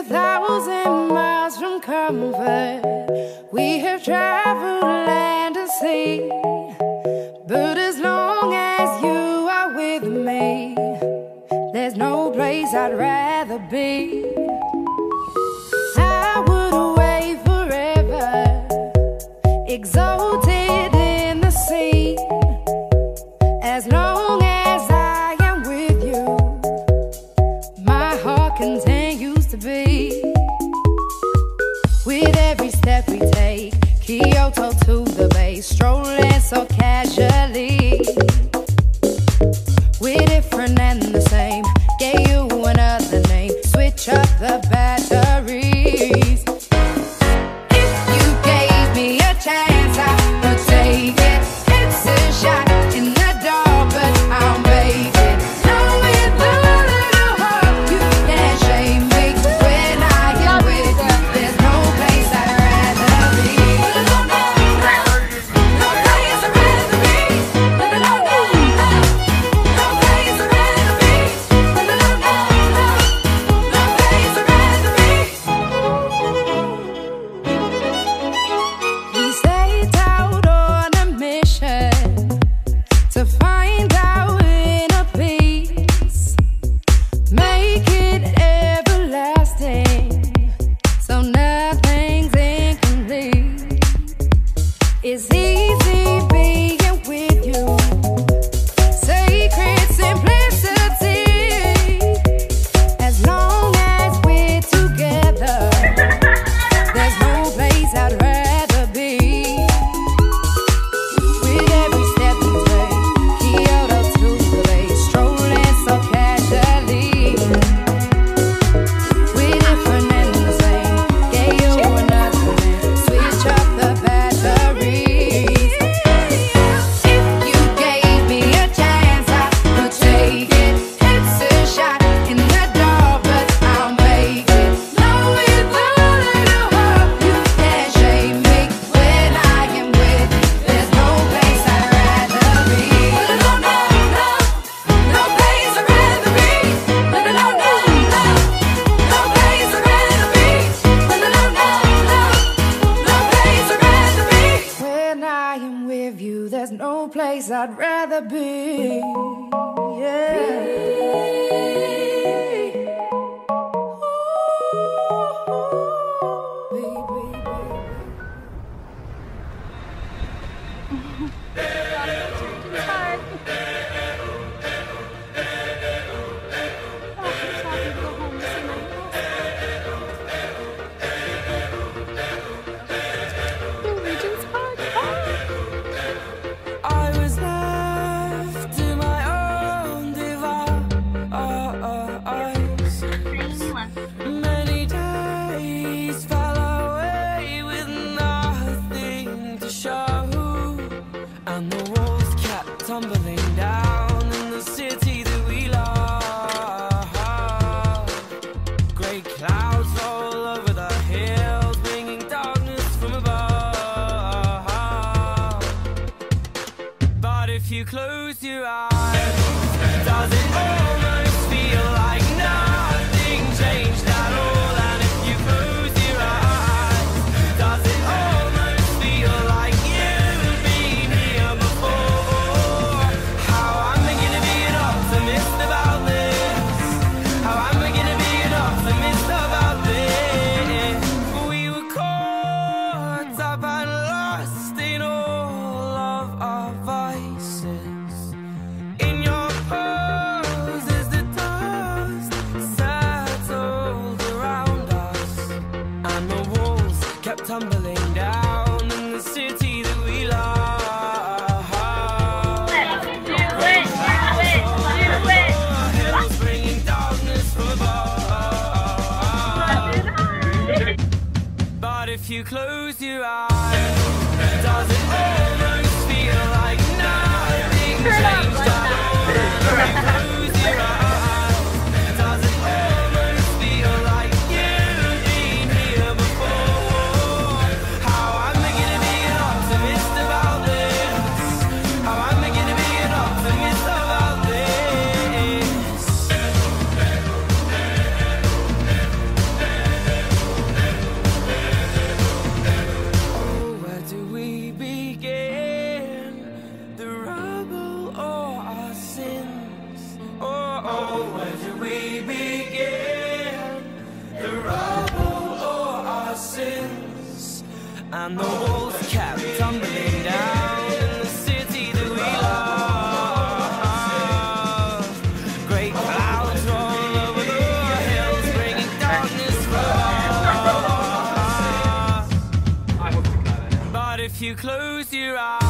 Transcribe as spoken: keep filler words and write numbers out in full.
a thousand miles from comfort. We have traveled land and sea, but as long as you are with me, there's no place I'd rather be. I would away forever, exalted in the sea. As long as I am with you, my heart continues to beat. With every step we take, Kyoto to the bay, strolling so casually. We're different and the same, gave you another name, switch up the batteries. If you gave me a chance, I would take it. It's a shot in the dark, but I'll make it. Knowing the little hope you can't shame me. When I am with you, there's no place I'd rather be. No place I'd rather be. No place I'd rather be. No place I'd rather be. We set out on a mission to find our inner peace, make it everlasting, so nothing's incomplete. It's easy being with you, sacred simplicity. As long as we're together, there's no place I'd rather be. With every step we take, Kyoto to the bay, strolling so casually. We're different and the same, gave you another name, switch up the batteries. If you gave me a chance, I would take it. It's a shot in the dark, but I'll make it. Knowing the little hope you can't shame me. When I am with you, there's no place I'd rather be. No, no, no, no place I'd rather be. No, no, no, no, no place I'd rather be. No, no, no, no, no place I'd rather be. When I am with you, there's no place I'd rather be. I was left to my own devices. Many days fell away with nothing to show, and the walls kept tumbling down in the city that we love. Great clouds all over the hills, bringing darkness from above. But if you close your eyes, does it almost feel like nothing changed at all? And if you close your eyes, does it almost feel like you've been here before? How am I gonna be an optimist about this? How am I gonna be an optimist about this? We were caught up and lost in all of our vices. In your pose as the dust settled around us, and the walls kept tumbling down in the city that we love. Hills bringing darkness from above. But if you close your eyes, does it almost feel like nothing changed at all? And if you close your eyes, does it almost feel like you've been here before? How am I gonna be an optimist about this? How am I gonna be an optimist about this? and the walls kept tumbling down in the city that we love. Great clouds roll over the hills, bringing darkness for us. But if you close your eyes,